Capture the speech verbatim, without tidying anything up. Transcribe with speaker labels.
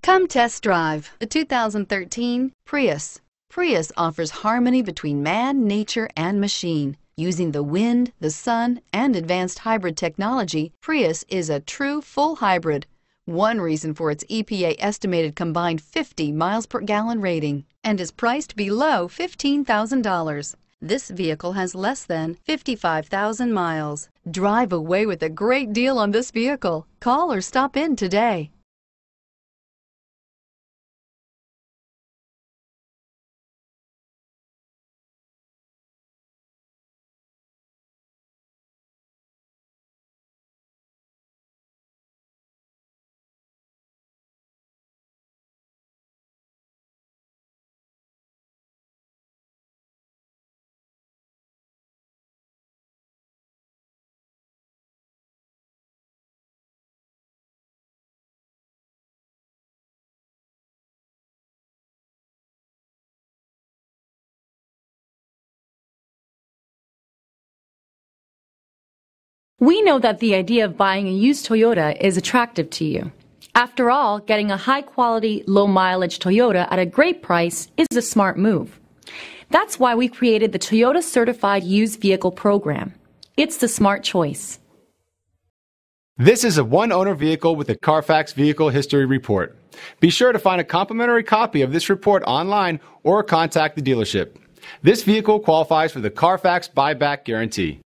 Speaker 1: Come test drive the two thousand thirteen Prius. Prius offers harmony between man, nature, and machine. Using the wind, the sun, and advanced hybrid technology, Prius is a true full hybrid. One reason for its E P A estimated combined fifty miles per gallon rating, and is priced below fifteen thousand dollars. This vehicle has less than fifty-five thousand miles. Drive away with a great deal on this vehicle. Call or stop in today.
Speaker 2: We know that the idea of buying a used Toyota is attractive to you. After all, getting a high-quality, low-mileage Toyota at a great price is a smart move. That's why we created the Toyota Certified Used Vehicle Program. It's the smart choice.
Speaker 3: This is a one-owner vehicle with a Carfax Vehicle History Report. Be sure to find a complimentary copy of this report online or contact the dealership. This vehicle qualifies for the Carfax Buyback Guarantee.